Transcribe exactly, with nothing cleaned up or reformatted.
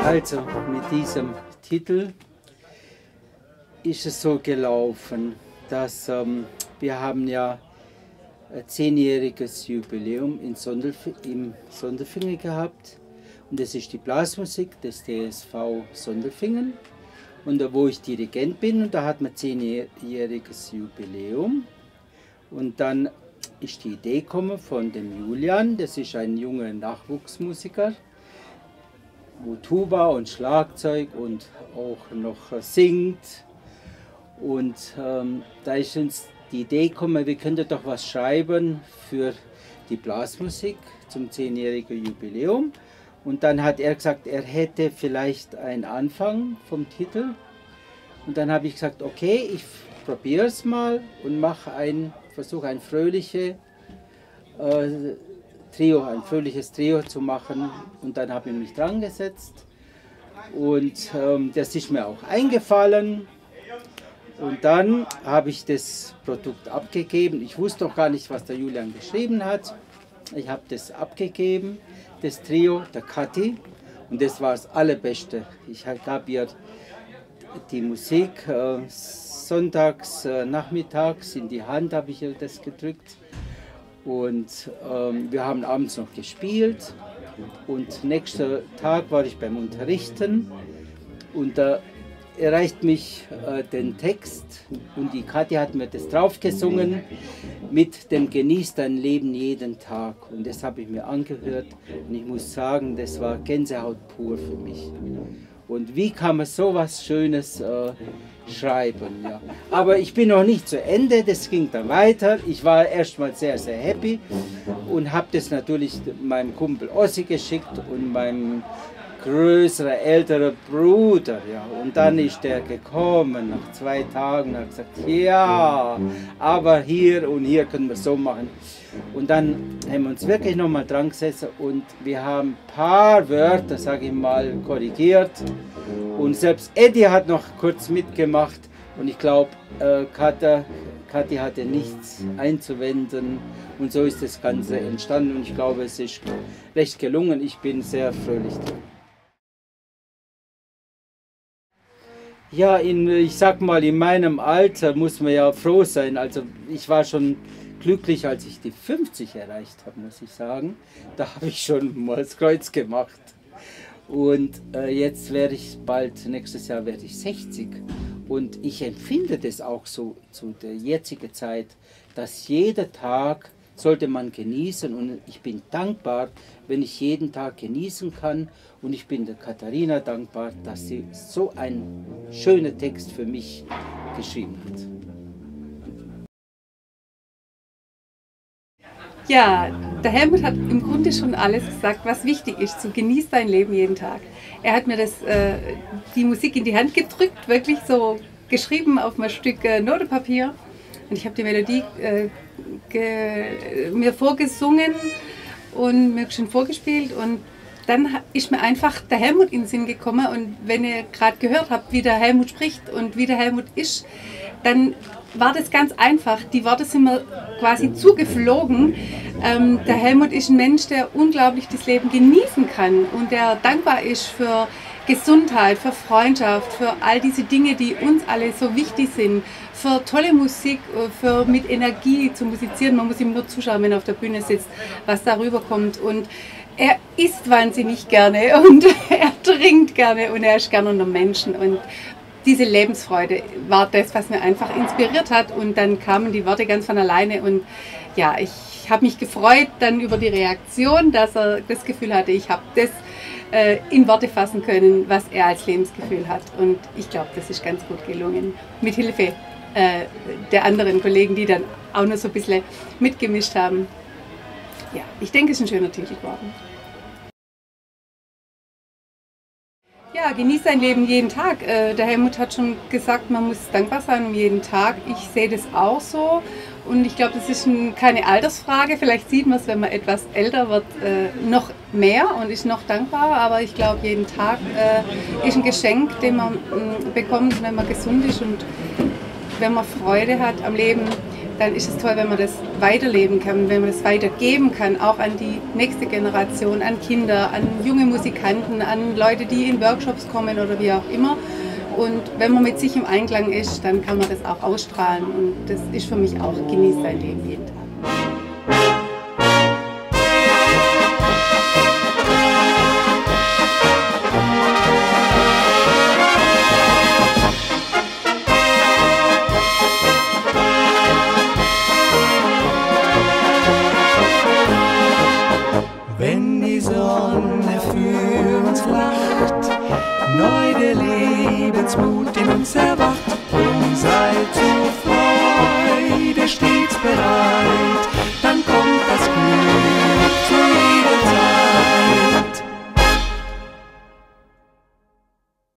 Also mit diesem Titel ist es so gelaufen, dass ähm, wir haben ja ein zehnjähriges Jubiläum in Sondelf im Sondelfingen gehabt. Und das ist die Blasmusik des D S V Sondelfingen. Und da, wo ich Dirigent bin, und da hat man zehnjähriges Jubiläum. Und dann ist die Idee gekommen von dem Julian, das ist ein junger Nachwuchsmusiker, wo Tuba und Schlagzeug und auch noch singt. Und ähm, da ist uns die Idee gekommen, wir könnten doch was schreiben für die Blasmusik zum zehnjährigen Jubiläum. Und dann hat er gesagt, er hätte vielleicht einen Anfang vom Titel. Und dann habe ich gesagt, okay, ich probiere es mal und mache ein, versuche ein fröhliche, äh, Trio, ein fröhliches Trio zu machen. Und dann habe ich mich dran gesetzt. Und ähm, das ist mir auch eingefallen. Und dann habe ich das Produkt abgegeben. Ich wusste doch gar nicht, was der Julian geschrieben hat. Ich habe das abgegeben, das Trio, der Kathi. Und das war das Allerbeste. Ich habe ihr die Musik äh, sonntags, äh, nachmittags in die Hand, habe ich ihr das gedrückt. Und ähm, wir haben abends noch gespielt. Und nächsten Tag war ich beim Unterrichten. Und da erreicht mich äh, den Text und die Kathi hat mir das draufgesungen mit dem Genieß dein Leben jeden Tag. Und das habe ich mir angehört und ich muss sagen, das war Gänsehaut pur für mich. Und wie kann man so was Schönes äh, schreiben? Ja. Aber ich bin noch nicht zu Ende, das ging dann weiter. Ich war erstmal sehr, sehr happy und habe das natürlich meinem Kumpel Ossi geschickt und meinem größerer, älterer Bruder, ja. Und dann ist der gekommen, nach zwei Tagen, hat gesagt, ja, aber hier und hier können wir es so machen. Und dann haben wir uns wirklich nochmal dran gesessen und wir haben ein paar Wörter, sage ich mal, korrigiert. Und selbst Eddie hat noch kurz mitgemacht und ich glaube, äh, Kathi hatte nichts einzuwenden. Und so ist das Ganze entstanden und ich glaube, es ist recht gelungen. Ich bin sehr fröhlich dran. Ja, in, ich sag mal, in meinem Alter muss man ja froh sein. Also ich war schon glücklich, als ich die fünfzig erreicht habe, muss ich sagen. Da habe ich schon mal das Kreuz gemacht. Und äh, jetzt werde ich bald, nächstes Jahr werde ich sechzig. Und ich empfinde das auch so zu der jetzigen Zeit, dass jeder Tag sollte man genießen und ich bin dankbar, wenn ich jeden Tag genießen kann und ich bin der Katharina dankbar, dass sie so einen schönen Text für mich geschrieben hat. Ja, der Helmut hat im Grunde schon alles gesagt, was wichtig ist, so genieß dein Leben jeden Tag. Er hat mir das, äh, die Musik in die Hand gedrückt, wirklich so geschrieben auf ein Stück äh, Notepapier und ich habe die Melodie äh, mir vorgesungen und mir schon vorgespielt und dann ist mir einfach der Helmut in den Sinn gekommen und wenn ihr gerade gehört habt, wie der Helmut spricht und wie der Helmut ist, dann war das ganz einfach. Die Worte sind mir quasi zugeflogen. Ähm, der Helmut ist ein Mensch, der unglaublich das Leben genießen kann und der dankbar ist für Gesundheit, für Freundschaft, für all diese Dinge, die uns alle so wichtig sind, für tolle Musik, für mit Energie zu musizieren. Man muss ihm nur zuschauen, wenn er auf der Bühne sitzt, was darüber kommt. Und er isst wahnsinnig gerne und er trinkt gerne und er ist gerne unter Menschen. Und diese Lebensfreude war das, was mir einfach inspiriert hat. Und dann kamen die Worte ganz von alleine. Und ja, ich habe mich gefreut dann über die Reaktion, dass er das Gefühl hatte, ich habe das äh, in Worte fassen können, was er als Lebensgefühl hat. Und ich glaube, das ist ganz gut gelungen. Mit Hilfe äh, der anderen Kollegen, die dann auch noch so ein bisschen mitgemischt haben. Ja, ich denke, es ist ein schöner Titel geworden. Ja, genieß dein Leben jeden Tag. Äh, der Helmut hat schon gesagt, man muss dankbar sein um jeden Tag. Ich sehe das auch so. Und ich glaube, das ist ein, keine Altersfrage. Vielleicht sieht man es, wenn man etwas älter wird, äh, noch mehr und ist noch dankbar. Aber ich glaube, jeden Tag äh, ist ein Geschenk, den man äh, bekommt, wenn man gesund ist und wenn man Freude hat am Leben. dann ist es toll, wenn man das weiterleben kann, wenn man das weitergeben kann, auch an die nächste Generation, an Kinder, an junge Musikanten, an Leute, die in Workshops kommen oder wie auch immer. Und wenn man mit sich im Einklang ist, dann kann man das auch ausstrahlen. Und das ist für mich auch, genieß dein Leben jeden Tag. Wenn die Sonne für uns lacht, neu der Lebensmut in uns erwacht.